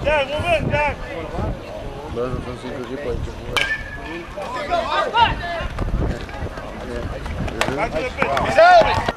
Jack, moment, Jack! Bă, nu sunt sigur și pe aici. Vizează-le pe!